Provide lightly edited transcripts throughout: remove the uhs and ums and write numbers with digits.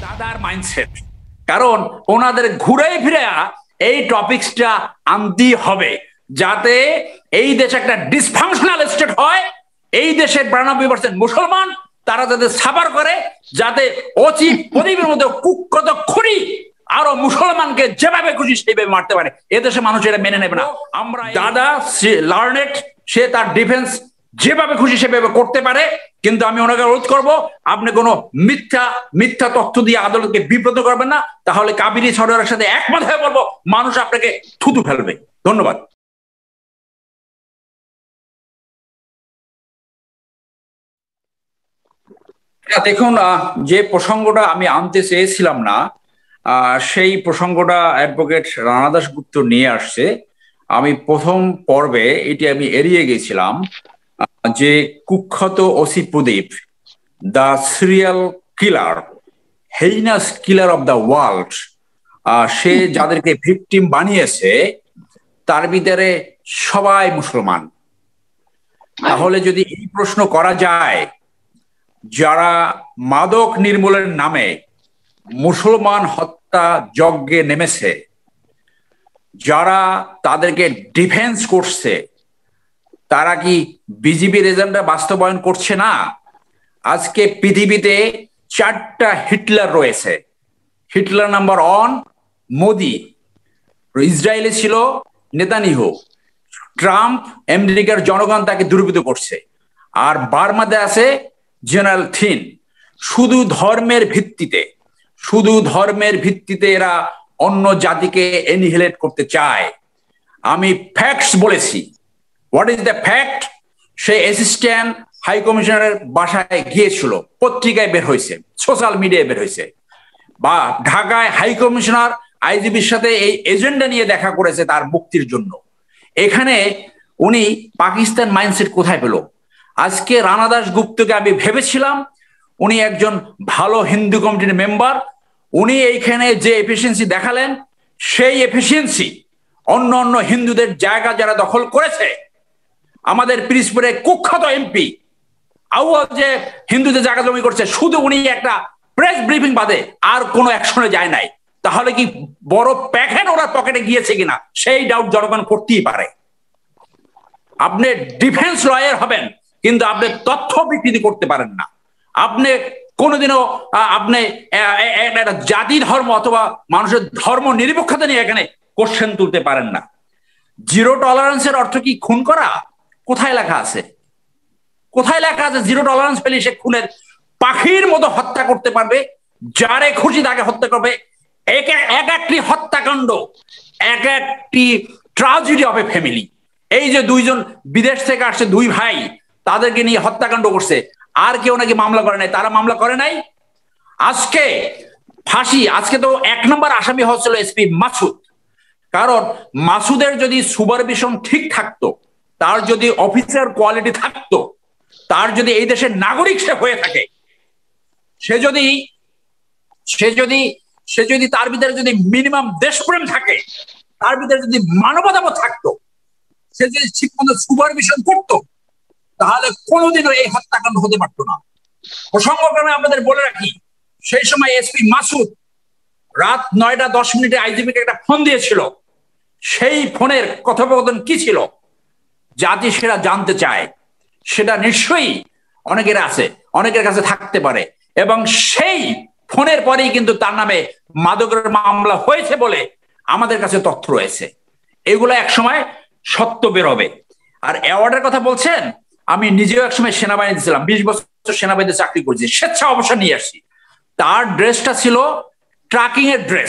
দাদার মাইন্ডসেট, কারণ ওনাদের ঘুরে ফিরে এই টপিকসটা আনতেই হবে যাতে এই দেশে একটা ডিসফাংশনাল স্টেট হয়। এই দেশের 92% মুসলমান, তারা যাতে সাফার করে, যাতে অচি প্রদীপের মধ্যে কুখ্যাত খুনি আরো মুসলমানকে যেভাবে খুশি সেইভাবে মারতে পারে। এদেশে মানুষ এটা মেনে নেবে না। আমরা দাদা লার্নেট, সে তার ডিফেন্স যেভাবে খুশি সেভাবে করতে পারে, কিন্তু আমি ওনাকে অনুরোধ করব আপনি কোনো মিথ্যা মিথ্যা তথ্য দিয়ে আদালতকে বিব্রত করবেন না, তাহলে কাবেরী সরকারের সাথে একমত হয়ে বলবো মানুষ আপনাকে থুতু ফেলবে। ধন্যবাদ। দেখুন, যে প্রসঙ্গটা আমি আনতে চেয়েছিলাম না, সেই প্রসঙ্গটা অ্যাডভোকেট রানা দাশগুপ্ত নিয়ে আসছে। আমি প্রথম পর্বে এটি আমি এড়িয়ে গেছিলাম, যে কুখ্যাত OC Pradip, the serial killer, heinous killer of the world, সে যাদেরকে ভিকটিম বানিয়েছে তার ভিতরে সবাই মুসলমান। তাহলে যদি এই প্রশ্ন করা যায়, যারা মাদক নির্মূলের নামে মুসলমান হত্যা যজ্ঞে নেমেছে, যারা তাদেরকে ডিফেন্স করছে, তারা কি বিজিবির এজেন্ডা বাস্তবায়ন করছে না? আজকে পৃথিবীতে 4টা হিটলার রয়েছে। হিটলার নাম্বার 1 মোদি, ইসরায়েলে ছিল নেতানিয়াহু, ট্রাম্প, আমেরিকার জনগণ তাকে দুর্বৃত্ত করছে, আর বার্মাতে আছে জেনারেল থিন। শুধু ধর্মের ভিত্তিতে এরা অন্য জাতিকে এনিহিলেট করতে চায়। আমি ফ্যাক্টস বলেছি। What is the fact? সে অ্যাসিস্ট্যান্ট হাই কমিশনারের বাসায় গিয়েছিল, পত্রিকায় বের হয়েছে, সোশ্যাল মিডিয়ায় বের হয়েছে, বা ঢাকায় হাই কমিশনার আইজিবির সাথে এই এজেন্ডা নিয়ে দেখা করেছে তার মুক্তির জন্য। এখানে উনি পাকিস্তান মাইন্ডসেট কোথায় পেল? আজকে রানা দাশগুপ্তকে আমি ভেবেছিলাম উনি একজন ভালো হিন্দু কমিটির মেম্বার, উনি এইখানে যে এফিসিয়েন্সি দেখালেন, সেই এফিসিয়েন্সি অন্য অন্য হিন্দুদের জায়গা যারা দখল করেছে, আমাদের পিরিজপুরে কুখ্যাত এমপি আউয়াল যে হিন্দুদের জায়গা জমি করছে, শুধু উনি একটা প্রেস ব্রিফিং বাদে আর কোনো অ্যাকশনে যায় নাই। তাহলে কি বড় প্যাকেট ওরা পকেটে গিয়েছে কিনা সেই ডাউট জনগণ করতেই পারে। আপনি ডিফেন্স লয়ার হবেন, কিন্তু আপনি তথ্য বিকৃতি করতে পারেন না। আপনি কোনোদিনও আপনি একটা জাতি ধর্ম অথবা মানুষের ধর্ম নিরপেক্ষতা নিয়ে এখানে কোশ্চেন তুলতে পারেন না। জিরো টলারেন্সের অর্থ কি খুন করা? কোথায় লেখা আছে? কোথায় লেখা আছে জিরো টলারেন্স পেলে সে খুনের পাখির মতো হত্যা করতে পারবে, যারে খুশি তাকে হত্যা করবে? এক একটি হত্যাকাণ্ড, এক একটি ট্রাজেডি অফ এ ফ্যামিলি। এই যে দুইজন বিদেশ থেকে আসছে, দুই ভাই, তাদেরকে নিয়ে হত্যাকাণ্ড করছে, আর কেউ নাকি মামলা করে নাই? তারা মামলা করে নাই। আজকে ফাঁসি, আজকে তো 1 নম্বর আসামি হচ্ছিল এসপি মাসুদ। কারণ মাসুদের যদি সুপারভিশন ঠিক থাকতো, তার যদি অফিসার কোয়ালিটি থাকতো, তার যদি এই দেশের নাগরিক সে হয়ে থাকে, সে যদি তার ভিতরে যদি মিনিমাম দেশপ্রেম থাকে, তার ভিতরে যদি মানবতাবোধ থাকতো, সে যদি ঠিকমতো সুপারভিশন করতো, তাহলে কোনোদিনও এই হত্যাকাণ্ড হতে পারতো না। প্রসঙ্গক্রমে আপনাদের বলে রাখি, সেই সময় এসপি মাসুদ রাত 9টা 10 মিনিটে আইজিপিকে একটা ফোন দিয়েছিল। সেই ফোনের কথোপকথন কি ছিল জাতি সেটা জানতে চায়। সেটা নিশ্চয়ই অনেকের কাছে থাকতে পারে, এবং সেই ফোনের পরেই কিন্তু তার নামে মাদকের মামলা হয়েছে বলে আমাদের কাছে তথ্য রয়েছে। এগুলো একসময় সত্য বেরোবে। আর অ্যাওয়ার্ডের কথা বলছেন, আমি নিজেও একসময় সেনাবাহিনীতে ছিলাম, 20 বছর সেনাবাহিনীতে চাকরি করেছি, স্বেচ্ছা অবসর নিয়ে আসছি। তার ড্রেসটা ছিল ট্রাকিং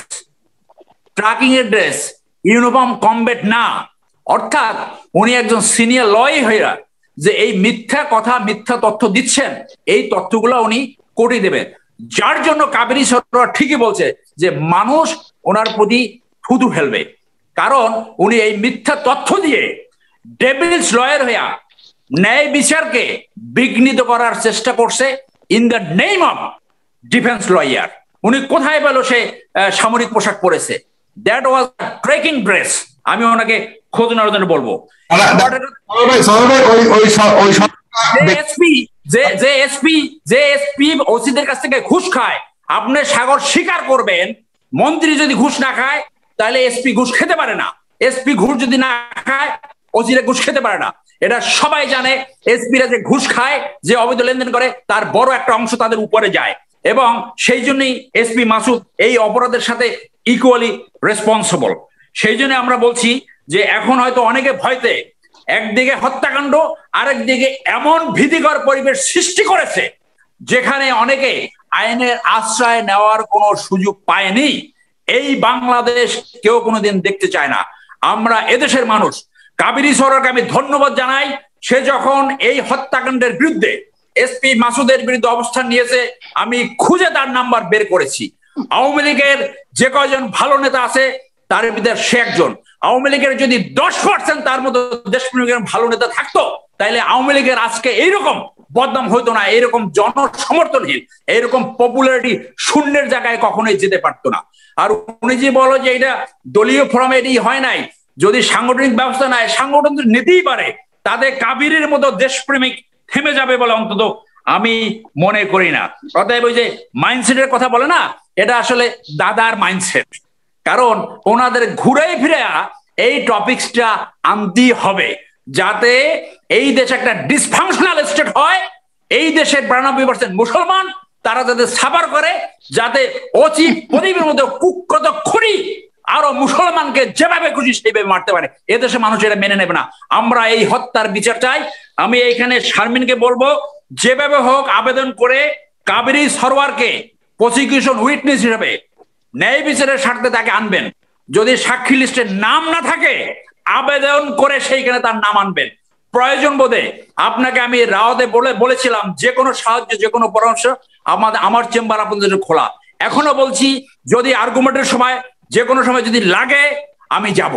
এর ড্রেস, ইউনিফর্ম কমব্যাট না। অর্থাৎ উনি একজন সিনিয়র লয় হইয়া যে এই মিথ্যা কথা, মিথ্যা তথ্য দিচ্ছেন, এই তথ্যগুলো উনি কোর্টে দেবেন। যার জন্য কাবেরী সরকার ঠিকই বলছে যে মানুষ ওনার প্রতি থুতু ফেলবে, কারণ উনি এই মিথ্যা তথ্য দিয়ে ডেভিলস লয়ার হইয়া ন্যায় বিচারকে বিঘ্নিত করার চেষ্টা করছে in the name of defence lawyer. উনি কোথায় পেল সে সামরিক পোশাক পরেছে? That was trekking dress. আমি ওনাকে খোঁজ নেওয়ার জন্য বলবো। যে এসপি ওসিদের কাছ থেকে ঘুষ খায়, আপনি সাগর স্বীকার করবেন মন্ত্রী যদি ঘুষ না খায় তাহলে এসপি ঘুষ খেতে পারে না, এসপি ঘুষ যদি না খায় ওসিরা ঘুষ খেতে পারে না। এটা সবাই জানে। এসপিরা যে ঘুষ খায়, যে অবৈধ লেনদেন করে, তার বড় একটা অংশ তাদের উপরে যায়, এবং সেই জন্যই এসপি মাসুদ এই অপরাধের সাথে ইকুয়ালি রেসপন্সিবল। সেই জন্য আমরা বলছি যে এখন হয়তো অনেকে ভয়তে একদিকে হত্যাকাণ্ড, আরেকদিকে এমন ভীতিকর পরিবেশ সৃষ্টি করেছে যেখানে অনেকে আইনের আশ্রয় নেওয়ার কোনো সুযোগ পায়নি। এই বাংলাদেশ কেউ কোনোদিন দেখতে চায় না। আমরা এদেশের মানুষ। কাবেরী সরকারকে আমি ধন্যবাদ জানাই, সে যখন এই হত্যাকাণ্ডের বিরুদ্ধে এসপি মাসুদের বিরুদ্ধে অবস্থান নিয়েছে, আমি খুঁজে তার নাম্বার বের করেছি। আওয়ামী লীগের যে কয়জন ভালো নেতা আছে তার ভিতরে সে একজন। আওয়ামী লীগের যদি 10% তার মতো দেশপ্রেমিকের ভালো নেতা থাকতো, তাহলে আওয়ামী লীগের আজকে এইরকম বদনাম হইতো না, এইরকম জনসমর্থনহীন, এইরকম পপুলারিটি শূন্যের জায়গায় কখনোই যেতে পারতো না। আর উনি যে বলো যে এটা দলীয় ফোরামে এটি হয় নাই, যদি সাংগঠনিক ব্যবস্থা নেয়, সাংগঠন নিতেই পারে, তাদের কাবিরের মতো দেশপ্রেমিক থেমে যাবে বলে অন্তত আমি মনে করি না। অতএব ওই যে মাইন্ডসেটের কথা বলে না, এটা আসলে দাদার মাইন্ডসেট। কারণ ওনাদের ঘুরে ফিরে এই টপিকসটা আনতেই হবে, যাতে এই দেশে একটা ডিসফাংশনাল স্টেট হয়। এই দেশের 92% মুসলমান, তারা যাতে সাফার করে, যাতে অচিত প্রদীপের মধ্যে কুখ্যাত খুনি আরো মুসলমানকে যেভাবে খুশি সেইভাবে মারতে পারে। এদেশে মানুষ এটা মেনে নেবে না। আমরা এই হত্যার বিচার চাই। আমি এইখানে শারমিনকে বলবো, যেভাবে হোক আবেদন করে কাবেরী সরওয়ারকে প্রসিকিউশন উইটনেস হিসেবে ন্যায় বিচারের স্বার্থে তাকে আনবেন। যদি সাক্ষী লিস্টে নাম না থাকে, আবেদন করে সেইখানে তার নাম আনবেন। প্রয়োজন বোধে আপনাকে আমি রাওতে বলেছিলাম, যে কোনো সাহায্য, যে কোনো পরামর্শ, আমার চেম্বার আপনাদের জন্য খোলা। এখনো বলছি, যদি আর্গুমেন্টের সময়, যে কোনো সময় যদি লাগে, আমি যাব।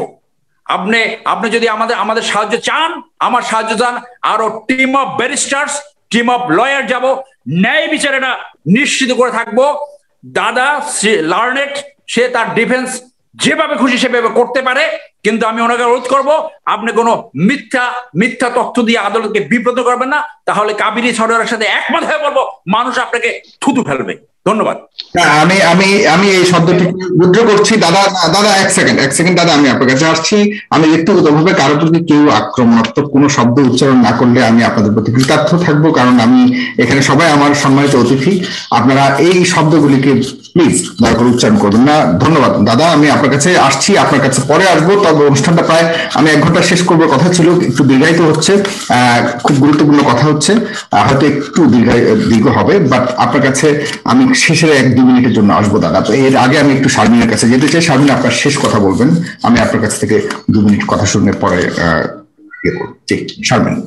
আপনি যদি আমাদের সাহায্য চান, আমার সাহায্য চান, আরো team of barristers, team of lawyer যাব, ন্যায় বিচারেটা নিশ্চিত করে থাকবো। দাদা লার্নেড, সে তার ডিফেন্স যেভাবে খুশি সেভাবে করতে পারে, কিন্তু আমি ওনাকে অনুরোধ করব, আপনি কোনো মিথ্যা তথ্য দিয়ে আদালতকে বিব্রত করবেন না, তাহলে কাবেরী সরকারের সাথে একমত হয়ে বলবো, মানুষ আপনাকে থুতু ফেলবে। ধন্যবাদ। আমি আমি আমি এই শব্দটি উদ্র করছি। দাদা দাদা এক সেকেন্ড দাদা, আমি আপনার কাছে আসছি। আমি ব্যক্তিগতভাবে কারোর প্রতি কেউ আক্রমণাত্মক কোনো শব্দ উচ্চারণ না করলে আমি আপনাদের প্রতি কৃতার্থ থাকবো, কারণ আমি এখানে সবাই আমার সম্মানিত অতিথি। আপনারা এই শব্দগুলিকে প্লিজ দয়া করে উচ্চারণ করবেন না। ধন্যবাদ দাদা, আমি আপনার কাছে আসছি, আপনার কাছে পরে আসবো। তবে অনুষ্ঠানটা প্রায় আমি 1 ঘন্টা শেষ করবার কথা ছিল, একটু দীর্ঘায়িত হচ্ছে। খুব গুরুত্বপূর্ণ কথা হচ্ছে, হয়তো একটু দীর্ঘ হবে, বাট আপনার কাছে আমি শেষের 1-2 মিনিটের জন্য আসবো দাদা। তো এর আগে আমি একটু শারমিনের কাছে যেতে চাই। শারমিন, আপনার শেষ কথা বলবেন, আমি আপনার কাছ থেকে 2 মিনিট কথা শুনে পরে শারমিন।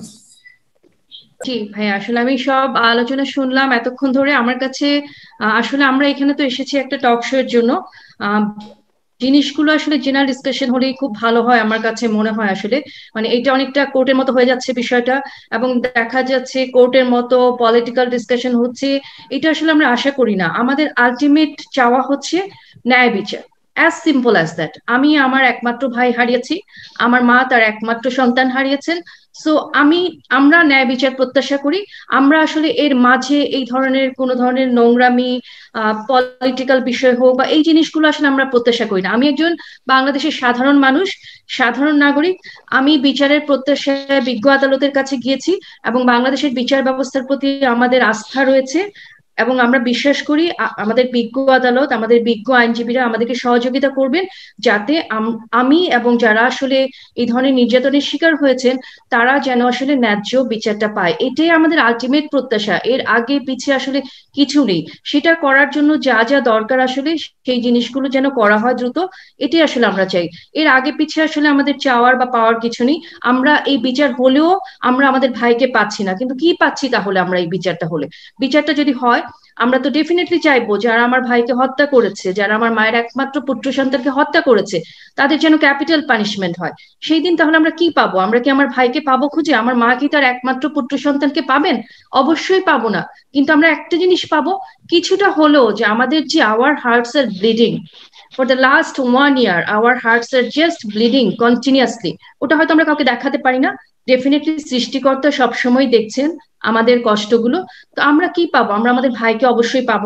জি ভাই, আসলে আমি সব আলোচনা শুনলাম এতক্ষণ ধরে। আমার কাছে আসলে আমরা এখানে তো এসেছি একটা টক শো এর জন্য। জিনিসগুলো আসলে জেনারেল ডিসকাশন হলেই খুব ভালো হয় আমার কাছে মনে হয়। আসলে মানে এটা অনেকটা কোর্টের মতো হয়ে যাচ্ছে বিষয়টা, এবং দেখা যাচ্ছে কোর্টের মতো পলিটিক্যাল ডিসকাশন হচ্ছে। এটা আসলে আমরা আশা করি না। আমাদের আলটিমেট চাওয়া হচ্ছে ন্যায় বিচার, অ্যাজ সিম্পল অ্যাজ দ্যাট। আমি আমার একমাত্র ভাই হারিয়েছি, আমার মা তার একমাত্র সন্তান হারিয়েছেন। সো আমরা ন্যায় বিচার প্রত্যাশা করি। আমরা আসলে এর মাঝে এই ধরনের কোনো ধরনের নোংরামি, পলিটিক্যাল বিষয় হোক বা এই জিনিসগুলো আসলে আমরা প্রত্যাশা করি না। আমি একজন বাংলাদেশের সাধারণ মানুষ, সাধারণ নাগরিক। আমি বিচারের প্রত্যাশায় বিজ্ঞ আদালতের কাছে গিয়েছি, এবং বাংলাদেশের বিচার ব্যবস্থার প্রতি আমাদের আস্থা রয়েছে, এবং আমরা বিশ্বাস করি আমাদের বিজ্ঞ আদালত, আমাদের বিজ্ঞ আইনজীবীরা আমাদেরকে সহযোগিতা করবেন, যাতে আমি এবং যারা আসলে এই ধরনের নির্যাতনের শিকার হয়েছেন তারা যেন আসলে ন্যায্য বিচারটা পায়। এটাই আমাদের আলটিমেট প্রত্যাশা। এর আগে পিছিয়ে আসলে কিছু নেই। সেটা করার জন্য যা যা দরকার আসলে সেই জিনিসগুলো যেন করা হয় দ্রুত, এটাই আসলে আমরা চাই। এর আগে পিছিয়ে আসলে আমাদের চাওয়ার বা পাওয়ার কিছু নেই। আমরা এই বিচার হলেও আমরা আমাদের ভাইকে পাচ্ছি না, কিন্তু কি পাচ্ছি তাহলে? আমরা এই বিচারটা যদি হয়, আমরা তো ডেফিনেটলি চাইবো যারা আমার ভাইকে হত্যা করেছে, যারা আমার মায়ের একমাত্র পুত্র সন্তানকে হত্যা করেছে, তাদের যেন ক্যাপিটাল পানিশমেন্ট হয়। সেই দিন তাহলে আমরা কি পাবো? আমরা কি আমার ভাইকে পাবো খুঁজে? আমার মা কি তার একমাত্র পুত্র সন্তানকে পাবেন? অবশ্যই পাবো না। কিন্তু আমরা একটা জিনিস পাবো, কিছুটা হলেও, যে আমাদের যে our hearts are bleeding for the last 1 year, our hearts are just bleeding continuously, ওটা হয়তো আমরা কাউকে দেখাতে পারি না। ডেফিনেটলি সৃষ্টিকর্তা সবসময় দেখছেন আমাদের কষ্টগুলো। তো আমরা কি পাবো? আমরা আমাদের ভাইকে অবশ্যই পাবো না।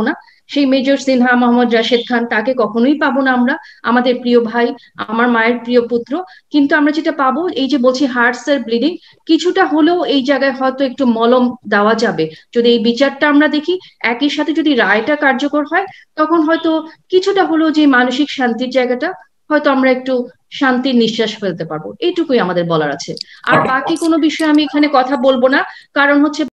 সেই মেজর সিনহা মোহাম্মদ রাশেদ খান তাকে কখনোই পাবো না আমরা, আমাদের প্রিয় ভাই, আমার মায়ের প্রিয় পুত্র। কিন্তু আমরা যেটা পাবো, এই যে বলছি হার্টস আর ব্লিডিং, কিছুটা হলেও এই জায়গায় হয়তো একটু মলম দেওয়া যাবে যদি এই বিচারটা আমরা দেখি। একই সাথে যদি রায়টা কার্যকর হয়, তখন হয়তো কিছুটা হলেও যে মানসিক শান্তির জায়গাটা, হয়তো আমরা একটু শান্তির নিঃশ্বাস ফেলতে পারবো। এইটুকুই আমাদের বলার আছে। আর বাকি কোনো বিষয়ে আমি এখানে কথা বলবো না, কারণ হচ্ছে